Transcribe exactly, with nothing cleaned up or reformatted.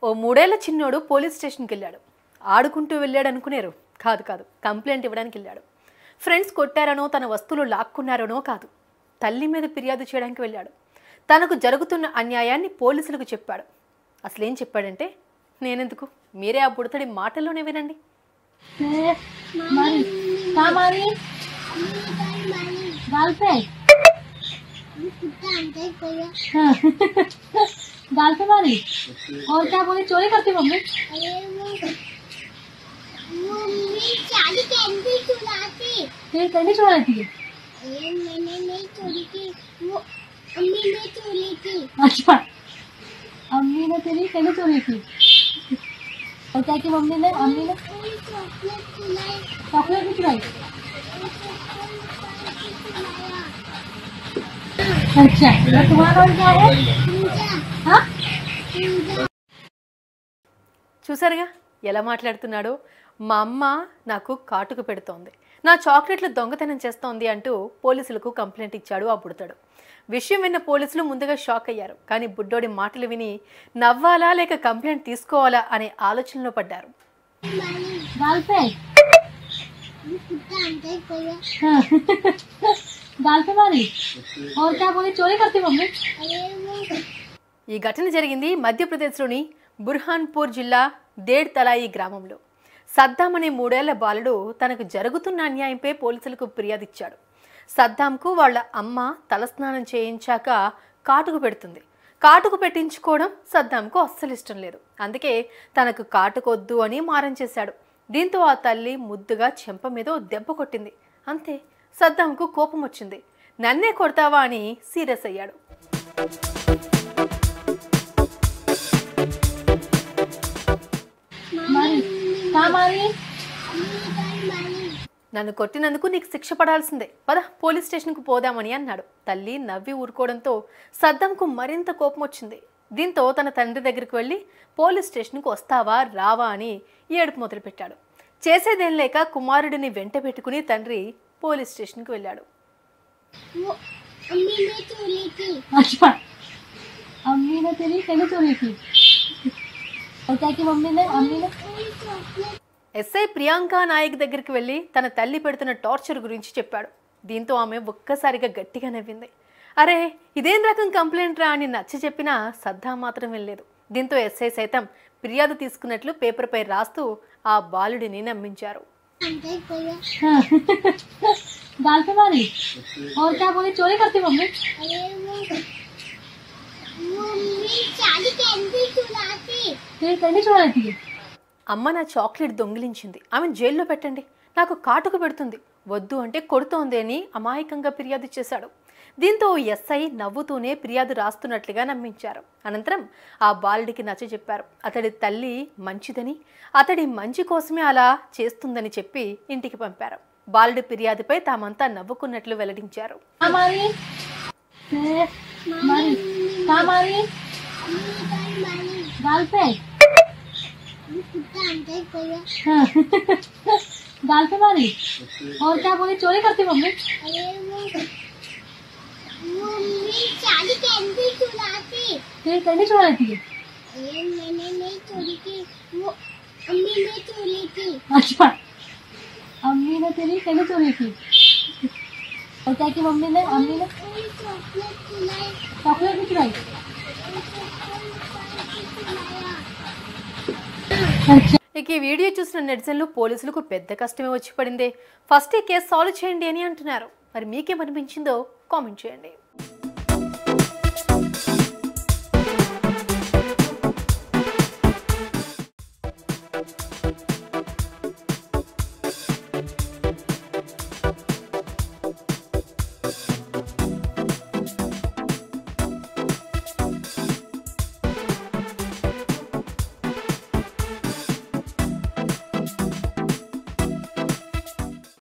ఓ మూడేళ్ల చిన్నోడు పోలీస్ స్టేషన్కి వెళ్ళాడు. ఆడుకుంటూ వెళ్ళాడు అనుకునేరు. కాదు కాదు కంప్లైంట్ ఇవ్వడానికి వెళ్ళాడు. ఫ్రెండ్స్ కొట్టారనో తన వస్తువులు లాక్కున్నారనో కాదు, తల్లి మీద ఫిర్యాదు చేయడానికి వెళ్ళాడు. తనకు జరుగుతున్న అన్యాయాన్ని పోలీసులకు చెప్పాడు. అసలేం చెప్పాడంటే, నేనెందుకు, మీరే ఆ బుడతడి మాటల్లోనే వినండి. गाल पे मारी और क्या बोली, चोरी करती मम्मी? मम्मी चाली कैंडी चुराती। तेरी कैंडी चुराई थी? अरे मैंने नहीं चोरी की, वो अम्मी ने चोरी की। अच्छा, अम्मी ने तेरी कैंडी चोरी की। और क्या की मम्मी ने? अम्मी ने चॉकलेट चुराई। चॉकलेट भी चुराई? अच्छा, तो तुम्हारा नाम क्या है? हाँ? చూసారుగా ఎలా మాట్లాడుతున్నాడో. మా అమ్మ నాకు కాటుకు పెడుతోంది, నా చాక్లెట్లు దొంగతనం చేస్తోంది అంటూ పోలీసులకు కంప్లైంట్ ఇచ్చాడు ఆ బుడతాడు. విషయం విన్న పోలీసులు ముందుగా షాక్ అయ్యారు. కానీ బుడ్డోడి మాటలు విని నవ్వాలా లేక కంప్లైంట్ తీసుకోవాలా అనే ఆలోచనలో పడ్డారు. गाल पे गाल पे मारी और क्या बोली, चोरी करती मम्मी? ఈ ఘటన జరిగింది మధ్యప్రదేశ్లోని బుర్హాన్పూర్ జిల్లా దేడ్ తలాయి గ్రామంలో. సద్దాం అనే మూడేళ్ల బాలుడు తనకు జరుగుతున్న అన్యాయంపై పోలీసులకు ఫిర్యాదిచ్చాడు. సద్దాంకు వాళ్ళ అమ్మ తలస్నానం చేయించాక కాటుకు పెడుతుంది. కాటుకు పెట్టించుకోవడం సద్దాంకు అస్సలు ఇష్టం లేదు. అందుకే తనకు కాటుకొద్దు అని మారం చేశాడు. దీంతో ఆ తల్లి ముద్దుగా చెంప మీద దెబ్బ కొట్టింది. అంతే, సద్దాంకు కోపం వచ్చింది. నన్నే కొడతావా అని సీరియస్ అయ్యాడు. నన్ను కొట్టినందుకు నీకు శిక్ష పడాల్సిందే, పద పోలీస్ స్టేషన్కు పోదామని అన్నాడు. తల్లి నవ్వి ఊరుకోవడంతో సద్దాంకు మరింత కోపం వచ్చింది. దీంతో తన తండ్రి దగ్గరికి వెళ్ళి పోలీస్ స్టేషన్కు వస్తావా రావా అని ఏడుపు మొదలుపెట్టాడు. చేసేదేం లేక కుమారుడిని వెంట పెట్టుకుని తండ్రి పోలీస్ స్టేషన్కి వెళ్ళాడు. ఎస్ఐ ప్రియాంక నాయక్ దగ్గరికి వెళ్ళి తన తల్లి పెడుతున్న టార్చర్ గురించి చెప్పాడు. దీంతో ఆమె ఒక్కసారిగా గట్టిగా నవ్వింది. అరే ఇదేం రకం కంప్లైంట్ రా అని నచ్చ చెప్పినా సద్దాం మాత్రం వెళ్ళలేదు. దీంతో ఎస్ఐ సైతం ఫిర్యాదు తీసుకున్నట్లు పేపర్పై రాస్తూ ఆ బాలుడిని నమ్మించారు. అమ్మ నా చాక్లెట్ దొంగిలించింది, ఆమె జైల్లో పెట్టండి, నాకు కాటుకు పెడుతుంది, వద్దు అంటే కొడుతోంది అని అమాయకంగా ఫిర్యాదు చేశాడు. దీంతో ఎస్ఐ నవ్వుతూనే ఫిర్యాదు రాస్తున్నట్లుగా నమ్మించారు. అనంతరం ఆ బాలుడికి నచ్చ చెప్పారు. అతడి తల్లి మంచిదని, అతడి మంచి కోసమే అలా చేస్తుందని చెప్పి ఇంటికి పంపారు. బాలుడి ఫిర్యాదుపై తామంతా నవ్వుకున్నట్లు వెల్లడించారు. गाल पे मारी और क्या बोली, चोरी करती मम्मी? मम्मी चाली कैंडी चुराती। तेरी कैंडी चुराई थी? अरे मैंने नहीं चोरी की, वो अम्मी ने चोरी की। अच्छा, अम्मी ने तेरी कैंडी चोरी की। और क्या की मम्मी ने? अम्मी ने चॉकलेट चुराई। चॉकलेट भी चुराई? ఇక ఈ వీడియో చూసిన నెటిజన్లు పోలీసులకు పెద్ద కష్టమే వచ్చి పడిందే, ఫస్ట్ ఈ కేసు సాల్వ్ చేయండి అని అంటున్నారు. మరి మీకేమనిపించిందో కామెంట్ చేయండి.